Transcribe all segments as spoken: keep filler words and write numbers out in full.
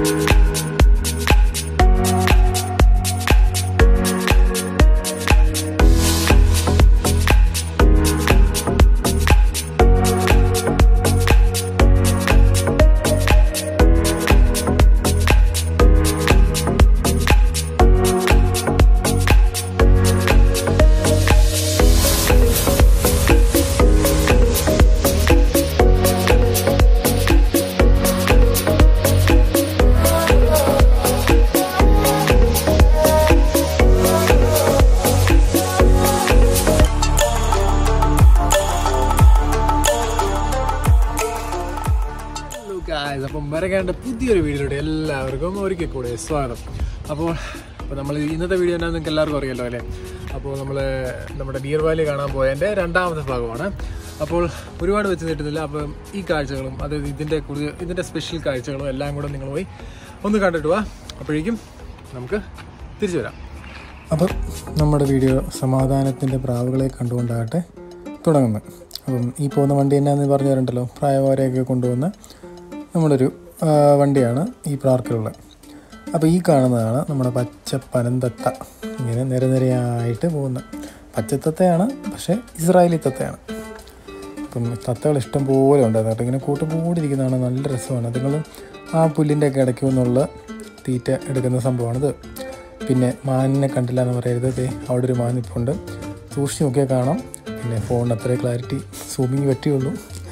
അപ്പം മരക്കാൻ്റെ പുതിയൊരു വീഡിയോയിലൂടെ എല്ലാവർക്കും ഒരിക്കൽ കൂടെ സ്വാഗതം. അപ്പോൾ അപ്പോൾ നമ്മൾ ഇന്നത്തെ വീഡിയോ എന്താണെന്ന് നിങ്ങൾക്ക് എല്ലാവർക്കും അറിയാമല്ലോ അല്ലേ. അപ്പോൾ നമ്മൾ നമ്മുടെ ഡിയർ വാലി കാണാൻ പോയതിൻ്റെ രണ്ടാമത്തെ ഭാഗമാണ്. അപ്പോൾ ഒരുപാട് വെച്ച് നീട്ടുന്നില്ല. അപ്പം ഈ കാഴ്ചകളും അത് ഇതിൻ്റെ കൂടുതൽ ഇതിൻ്റെ സ്പെഷ്യൽ കാഴ്ചകളും എല്ലാം കൂടെ നിങ്ങൾ പോയി ഒന്ന് കണ്ടിട്ട് പോവാ. അപ്പോഴേക്കും നമുക്ക് തിരിച്ചു വരാം. അപ്പം നമ്മുടെ വീഡിയോ സമാധാനത്തിൻ്റെ പ്രാവുകളെ കണ്ടുകൊണ്ടാകട്ടെ തുടങ്ങുന്നത്. അപ്പം ഈ പോകുന്ന വണ്ടി എന്നാന്ന് പറഞ്ഞു തരണ്ടല്ലോ, പ്രായവാരെയൊക്കെ കൊണ്ടുവന്ന നമ്മളൊരു വണ്ടിയാണ് ഈ പാർക്കിലുള്ളത്. അപ്പോൾ ഈ കാണുന്നതാണ് നമ്മുടെ പച്ച പനന്തത്ത, ഇങ്ങനെ നിരനിരയായിട്ട് പോകുന്ന പച്ചത്തത്തയാണ്, പക്ഷേ ഇസ്രായേലി തത്തയാണ്. അപ്പം തത്തകൾ ഇഷ്ടം പോലെ ഉണ്ടായിരുന്നു കേട്ടോ. ഇങ്ങനെ കൂട്ടുകൂടിയിരിക്കുന്നതാണ്, നല്ല രസമാണ്. അതുങ്ങൾ ആ പുല്ലിൻ്റെ ഒക്കെ ഇടയ്ക്ക് നിന്നുള്ള തീറ്റ എടുക്കുന്ന സംഭവമാണിത്. പിന്നെ മാനിനെ കണ്ടില്ല എന്ന് പറയരുത്, ദേ അവിടെ ഒരു മാൻ ഇപ്പോൾ ഉണ്ട്, സൂക്ഷിച്ച് നോക്കിയാൽ കാണാം. പിന്നെ ഫോണിന് അത്രേ ക്ലാരിറ്റി സൂമിങ് പറ്റുകയുള്ളൂ.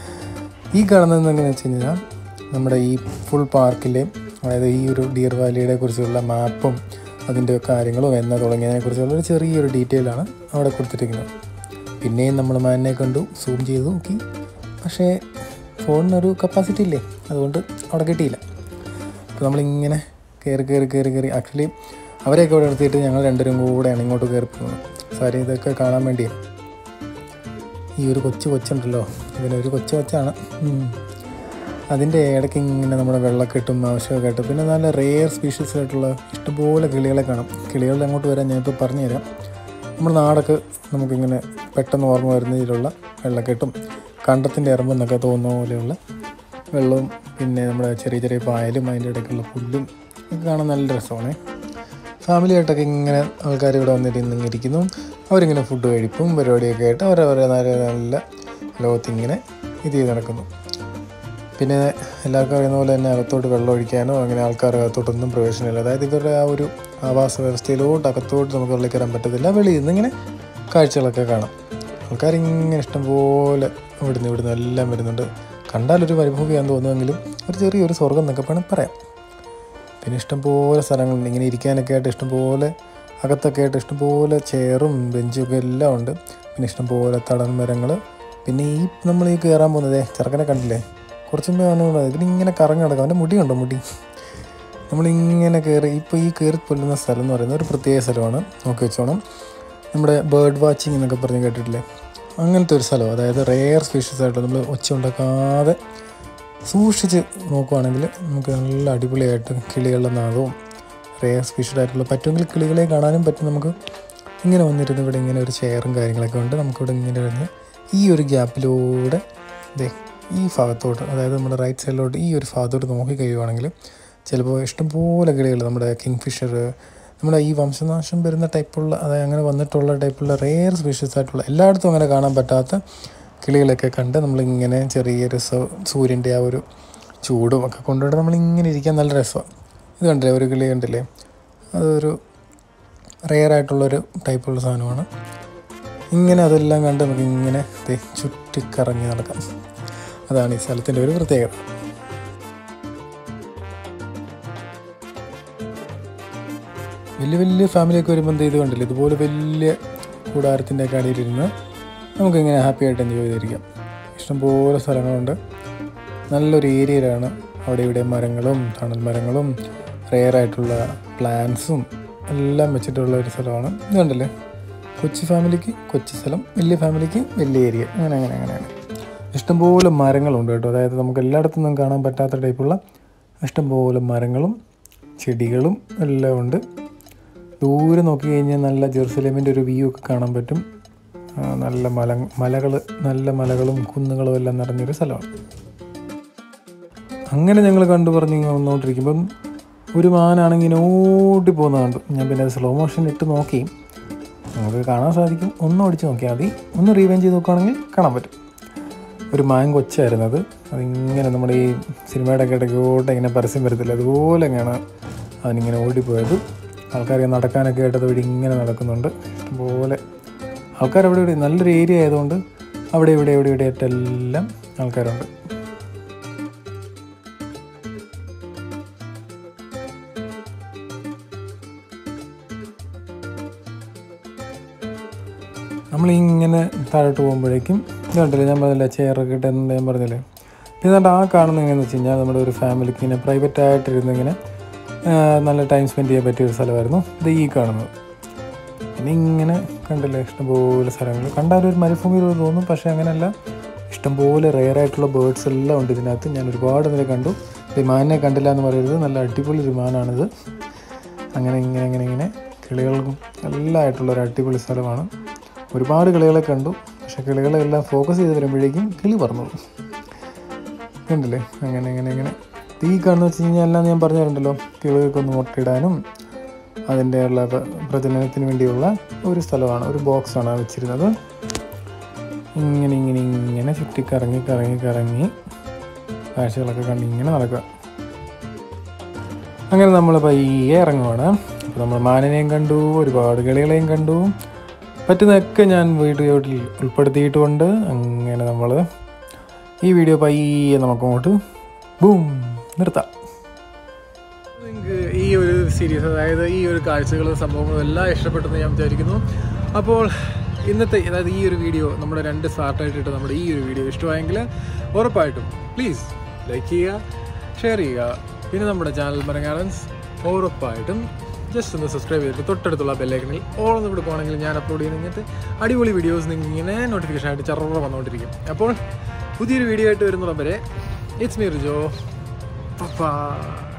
ഈ കാണുന്നത് എങ്ങനെയാണെന്ന് വെച്ച് കഴിഞ്ഞാൽ നമ്മുടെ ഈ ഫുൾ പാർക്കിലെ, അതായത് ഈ ഒരു ഡിയർ വാലിയെ കുറിച്ചുള്ള മാപ്പും അതിൻ്റെ കാര്യങ്ങളും എന്ന തുടങ്ങിയതിനെക്കുറിച്ചുള്ള ഒരു ചെറിയൊരു ഡീറ്റെയിലാണ് അവിടെ കൊടുത്തിരിക്കുന്നത്. പിന്നെയും നമ്മൾ മാനിനെ കണ്ടു, സൂം ചെയ്ത് നോക്കി, പക്ഷേ ഫോണിനൊരു കപ്പാസിറ്റി ഇല്ലേ, അതുകൊണ്ട് അവിടെ കിട്ടിയില്ല. അപ്പോൾ നമ്മളിങ്ങനെ കയറി കയറി കയറി കയറി ആക്ച്വലി അവരെയൊക്കെ അവിടെ നിർത്തിയിട്ട് ഞങ്ങൾ രണ്ടുപേരും കൂടെയാണ് ഇങ്ങോട്ട് കയറി പോകുന്നത്. സാരി ഇതൊക്കെ കാണാൻ വേണ്ടി. ഈ ഒരു കൊച്ചു കൊച്ചുണ്ടല്ലോ, ഇതിനൊരു കൊച്ചു കൊച്ചാണ്. അതിൻ്റെ ഇടയ്ക്ക് ഇങ്ങനെ നമ്മുടെ വെള്ളക്കെട്ടും ആവശ്യമൊക്കെ ആയിട്ട്, പിന്നെ നല്ല റെയർ സ്പീഷീസ് ആയിട്ടുള്ള ഇഷ്ടംപോലെ കിളികളെ കാണാം. കിളികളുടെ അങ്ങോട്ട് വരാൻ ഞാനിപ്പോൾ പറഞ്ഞു തരാം. നമ്മുടെ നാടൊക്കെ നമുക്കിങ്ങനെ പെട്ടെന്ന് ഓർമ്മ വരുന്ന രീതിയിലുള്ള വെള്ളക്കെട്ടും കണ്ടത്തിൻ്റെ ഇറമ്പെന്നൊക്കെ തോന്നുന്ന പോലെയുള്ള വെള്ളവും, പിന്നെ നമ്മുടെ ചെറിയ ചെറിയ പായലും അതിൻ്റെ ഇടയ്ക്കുള്ള പുല്ലും ഒക്കെ കാണാൻ നല്ല രസമാണ്. ഫാമിലിയായിട്ടൊക്കെ ഇങ്ങനെ ആൾക്കാർ ഇവിടെ വന്നിട്ട് ഇന്നിങ്ങനെ ഇരിക്കുന്നു. അവരിങ്ങനെ ഫുഡ് കഴിപ്പും പരിപാടിയൊക്കെ ആയിട്ട് അവരവരെ നല്ല നല്ല ലോകത്തിങ്ങനെ ഇത് ചെയ്ത് നടക്കുന്നു. പിന്നെ എല്ലാവർക്കും അറിയുന്ന പോലെ തന്നെ അകത്തോട്ട് വെള്ളം ഒഴിക്കാനോ അങ്ങനെ ആൾക്കാർ അകത്തോട്ടൊന്നും പ്രവേശനമില്ല. അതായത് ഇവരുടെ ആ ഒരു ആവാസ വ്യവസ്ഥയിലോട്ട് അകത്തോട്ട് നമുക്ക് വെള്ളം കയറാൻ പറ്റത്തില്ല. വെളിയിൽ നിന്ന് ഇങ്ങനെ കാഴ്ചകളൊക്കെ കാണാം. ആൾക്കാരിങ്ങനെ ഇഷ്ടംപോലെ ഇവിടുന്ന് ഇവിടുന്ന് എല്ലാം വരുന്നുണ്ട്. കണ്ടാലൊരു പരിഭൂമിയാന്ന് തോന്നുമെങ്കിലും ഒരു ചെറിയൊരു സ്വർഗം എന്നൊക്കെ വേണം പറയാം. പിന്നെ ഇഷ്ടംപോലെ സ്ഥലങ്ങളുണ്ട് ഇങ്ങനെ ഇരിക്കാനൊക്കെ ആയിട്ട്, ഇഷ്ടംപോലെ അകത്തൊക്കെ ആയിട്ട് ഇഷ്ടംപോലെ ചെയറും ബെഞ്ചും ഒക്കെ എല്ലാം ഉണ്ട്. പിന്നെ ഇഷ്ടംപോലെ തടൻ മരങ്ങൾ. പിന്നെ ഈ നമ്മൾ ഈ കയറാൻ പോകുന്നതേ ചെറുക്കനെ കണ്ടില്ലേ, കുറച്ചുമ്പേ അവനോട് ഇതിനിങ്ങനെ കറങ്ങി നടക്കാം. അവൻ്റെ മുടിയുണ്ടോ മുടി. നമ്മളിങ്ങനെ കയറി ഇപ്പോൾ ഈ കയറി കൊല്ലുന്ന സ്ഥലം എന്ന് പറയുന്നത് ഒരു പ്രത്യേക സ്ഥലമാണ്. നോക്കി വെച്ചോണം, നമ്മുടെ ബേർഡ് വാച്ചിങ് എന്നൊക്കെ പറഞ്ഞ് കേട്ടിട്ടില്ലേ, അങ്ങനത്തെ ഒരു സ്ഥലം. അതായത് റെയർ സ്പീഷീസ് ആയിട്ട് നമ്മൾ ഒച്ച ഉണ്ടാക്കാതെ സൂക്ഷിച്ച് നോക്കുവാണെങ്കിൽ നമുക്ക് നല്ല അടിപൊളിയായിട്ട് കിളികളുടെ നാദവും റെയർ സ്പീഷീസ് ആയിട്ടുള്ള, പറ്റുമെങ്കിൽ കിളികളെ കാണാനും പറ്റും. നമുക്ക് ഇങ്ങനെ വന്നിരുന്ന് ഇവിടെ ഇങ്ങനെ ഒരു ചെയറും കാര്യങ്ങളൊക്കെ ഉണ്ട്. നമുക്കിവിടെ ഇങ്ങനെ വരുന്ന ഈ ഒരു ഗ്യാപ്പിലൂടെ ദേ ഈ ഭാഗത്തോട്ട്, അതായത് നമ്മുടെ റൈറ്റ് സൈഡിലോട്ട് ഈ ഒരു ഭാഗത്തോട്ട് നോക്കി കഴിയുവാണെങ്കിൽ ചിലപ്പോൾ ഇഷ്ടംപോലെ കിളികൾ, നമ്മുടെ കിങ് ഫിഷർ, നമ്മുടെ ഈ വംശനാശം വരുന്ന ടൈപ്പുള്ള, അതായത് അങ്ങനെ വന്നിട്ടുള്ള ടൈപ്പുള്ള റെയർ സ്പീഷീസ് ആയിട്ടുള്ള, എല്ലായിടത്തും അങ്ങനെ കാണാൻ പറ്റാത്ത കിളികളൊക്കെ കണ്ട് നമ്മളിങ്ങനെ ചെറിയൊരു സൂര്യൻ്റെ ആ ഒരു ചൂടും ഒക്കെ കൊണ്ടുപോയിട്ട് നമ്മളിങ്ങനെ ഇരിക്കാൻ നല്ല രസമാണ്. ഇത് കണ്ടില്ലേ, ഒരു കിളി കണ്ടില്ലേ, അതൊരു റെയർ ആയിട്ടുള്ളൊരു ടൈപ്പുള്ള സാധനമാണ്. ഇങ്ങനെ അതെല്ലാം കണ്ട് നമുക്കിങ്ങനെ ചുറ്റിക്കറങ്ങി നടക്കാം. അതാണ് ഈ സ്ഥലത്തിൻ്റെ ഒരു പ്രത്യേകത. വലിയ വലിയ ഫാമിലിയൊക്കെ വരുമ്പോൾ എന്ത് ചെയ്ത് കണ്ടില്ല, ഇതുപോലെ വലിയ കൂടാരത്തിൻ്റെ ഒക്കെ അടിയിലിരുന്ന് നമുക്കിങ്ങനെ ഹാപ്പി ആയിട്ട് എൻജോയ് ചെയ്തിരിക്കാം. ഇഷ്ടംപോലെ സ്ഥലങ്ങളുണ്ട്. നല്ലൊരു ഏരിയയിലാണ്. അവിടെ ഇവിടെ മരങ്ങളും തണൽ മരങ്ങളും റെയറായിട്ടുള്ള പ്ലാന്റ്സും എല്ലാം വെച്ചിട്ടുള്ള ഒരു സ്ഥലമാണ്. ഇത് കണ്ടില്ലേ, കൊച്ചു ഫാമിലിക്ക് കൊച്ചു സ്ഥലം, വലിയ ഫാമിലിക്ക് വലിയ ഏരിയ, അങ്ങനെ അങ്ങനെ അങ്ങനെയാണ്. ഇഷ്ടംപോലെ മരങ്ങളുണ്ട് കേട്ടോ. അതായത് നമുക്ക് എല്ലായിടത്തും നിന്നും കാണാൻ പറ്റാത്ത ടൈപ്പുള്ള ഇഷ്ടംപോലെ മരങ്ങളും ചെടികളും എല്ലാം ഉണ്ട്. ദൂരെ നോക്കി കഴിഞ്ഞാൽ നല്ല ജെറുസലേമിൻ്റെ ഒരു വ്യൂ ഒക്കെ കാണാൻ പറ്റും. നല്ല മല മലകൾ നല്ല മലകളും കുന്നുകളും എല്ലാം നിറഞ്ഞൊരു സ്ഥലമാണ്. അങ്ങനെ ഞങ്ങൾ കണ്ടു പറഞ്ഞ് വന്നുകൊണ്ടിരിക്കുമ്പം ഒരു മാനാണെങ്കിൽ ഇങ്ങനെ ഓടി പോകുന്നത് കണ്ടു. ഞാൻ പിന്നെ അത് സ്ലോ മോഷൻ ഇട്ട് നോക്കി, നമുക്ക് കാണാൻ സാധിക്കും. ഒന്ന് ഓടിച്ച് നോക്കിയാൽ മതി, ഒന്ന് റീവൈൻഡ് ചെയ്ത് നോക്കുകയാണെങ്കിൽ കാണാൻ പറ്റും. ഒരു മാൻ കൊച്ചായിരുന്നു അത്. അതിങ്ങനെ നമ്മുടെ ഈ സിനിമയുടെ ഒക്കെ ഇടയ്ക്കോട്ട് ഇങ്ങനെ പരസ്യം വരത്തില്ല, അതുപോലെ ഇങ്ങനെ അതിനിങ്ങനെ ഓടിപ്പോയത്. ആൾക്കാർ നടക്കാനൊക്കെ ആയിട്ട് അതുവഴി ഇങ്ങനെ നടക്കുന്നുണ്ട്. ഇഷ്ടംപോലെ ആൾക്കാർ അവിടെ ഇവിടെ, നല്ലൊരു ഏരിയ ആയതുകൊണ്ട് അവിടെ ഇവിടെ ഇവിടെ ഇവിടെ ആയിട്ടെല്ലാം ആൾക്കാരുണ്ട്. നമ്മളിങ്ങനെ താഴോട്ട് പോകുമ്പോഴേക്കും ഇതുണ്ടല്ലേ, ഞാൻ പറഞ്ഞില്ല ചെയറൊക്കെ ഇട്ടെന്ന് ഞാൻ പറഞ്ഞില്ലേ. പിന്നെ ആ കാണുന്നത് എങ്ങനെയാണെന്ന് വെച്ച് കഴിഞ്ഞാൽ നമ്മുടെ ഒരു ഫാമിലിക്ക് ഇങ്ങനെ പ്രൈവറ്റായിട്ടിരുന്നിങ്ങനെ നല്ല ടൈം സ്പെൻഡ് ചെയ്യാൻ പറ്റിയൊരു സ്ഥലമായിരുന്നു ഇത് ഈ കാണുന്നത്. പിന്നെ ഇങ്ങനെ കണ്ടില്ലേ ഇഷ്ടംപോലെ സ്ഥലങ്ങൾ. കണ്ടാൽ ഒരു മരുഭൂമി തോന്നും, പക്ഷേ അങ്ങനെയല്ല. ഇഷ്ടംപോലെ റെയറായിട്ടുള്ള ബേർഡ്സ് എല്ലാം ഉണ്ട് ഇതിനകത്ത്. ഞാൻ ഒരുപാട് ഇതിനെ കണ്ടു. വിമാനെ കണ്ടില്ല എന്ന് പറയരുത്, നല്ല അടിപൊളി വിമാനാണിത്. അങ്ങനെ ഇങ്ങനെ ഇങ്ങനെ ഇങ്ങനെ കിളികൾക്കും എല്ലാം ആയിട്ടുള്ളൊരു അടിപൊളി സ്ഥലമാണ്. ഒരുപാട് കിളികളെ കണ്ടു, പക്ഷേ കിളികളെല്ലാം ഫോക്കസ് ചെയ്ത് വരുമ്പോഴേക്കും കിളി പറന്നു കണ്ടില്ലേ. അങ്ങനെ അങ്ങനെ ഇങ്ങനെ ഈ കാണുന്ന വെച്ച് കഴിഞ്ഞാൽ എല്ലാം ഞാൻ പറഞ്ഞിട്ടുണ്ടല്ലോ, കിളികൾക്കൊന്ന് മുട്ടയിടാനും അതിൻ്റെ ഉള്ള പ്രജനനത്തിന് വേണ്ടിയുള്ള ഒരു സ്ഥലമാണ്, ഒരു ബോക്സാണ് വെച്ചിരുന്നത്. ഇങ്ങനെ ഇങ്ങനെ ഇങ്ങനെ ചുറ്റി കറങ്ങി കറങ്ങി കറങ്ങി കാഴ്ചകളൊക്കെ കണ്ട് ഇങ്ങനെ നടക്കുക. അങ്ങനെ നമ്മൾ പയ്യെ ഇറങ്ങുവാണ്. അപ്പോൾ നമ്മൾ മാനിനെയും കണ്ടു, ഒരുപാട് കിളികളെയും കണ്ടു. പറ്റുന്നതൊക്കെ ഞാൻ വീഡിയോയിൽ ഉൾപ്പെടുത്തിയിട്ടുമുണ്ട്. അങ്ങനെ നമ്മൾ ഈ വീഡിയോ പയ്യെ നമുക്കങ്ങോട്ട് ബൂം നിർത്താം. നിങ്ങൾക്ക് ഈ ഒരു സീരീസ്, അതായത് ഈ ഒരു കാഴ്ചകളും സംഭവങ്ങളും എല്ലാം ഇഷ്ടപ്പെട്ടെന്ന് ഞാൻ വിചാരിക്കുന്നു. അപ്പോൾ ഇന്നത്തെ, അതായത് ഈ ഒരു വീഡിയോ നമ്മുടെ രണ്ട് പാർട്ടായിട്ടിട്ട് നമ്മുടെ ഈ ഒരു വീഡിയോ ഇഷ്ടമായെങ്കിൽ ഉറപ്പായിട്ടും പ്ലീസ് ലൈക്ക് ചെയ്യുക, ഷെയർ ചെയ്യുക. പിന്നെ നമ്മുടെ ചാനൽ മരങ്ങാടൻസ് ഉറപ്പായിട്ടും ജസ്റ്റ് ഒന്ന് സബ്സ്ക്രൈബ് ചെയ്തിട്ട് തൊട്ടടുത്തുള്ള ബെല്ലൈക്കണിൽ ഓൾ ഒന്ന് കൊടുക്കുകയാണെങ്കിൽ ഞാൻ അപ്ലോഡ് ചെയ്യുന്ന ഇങ്ങനത്തെ അടിപൊളി വീഡിയോസ് നിങ്ങൾ ഇങ്ങനെ നോട്ടിഫിക്കേഷൻ ആയിട്ട് ചറവ വന്നുകൊണ്ടിരിക്കും. അപ്പോൾ പുതിയൊരു വീഡിയോ ആയിട്ട് വരുന്നിടം വരെ ഇറ്റ്സ് മീ റിജോ.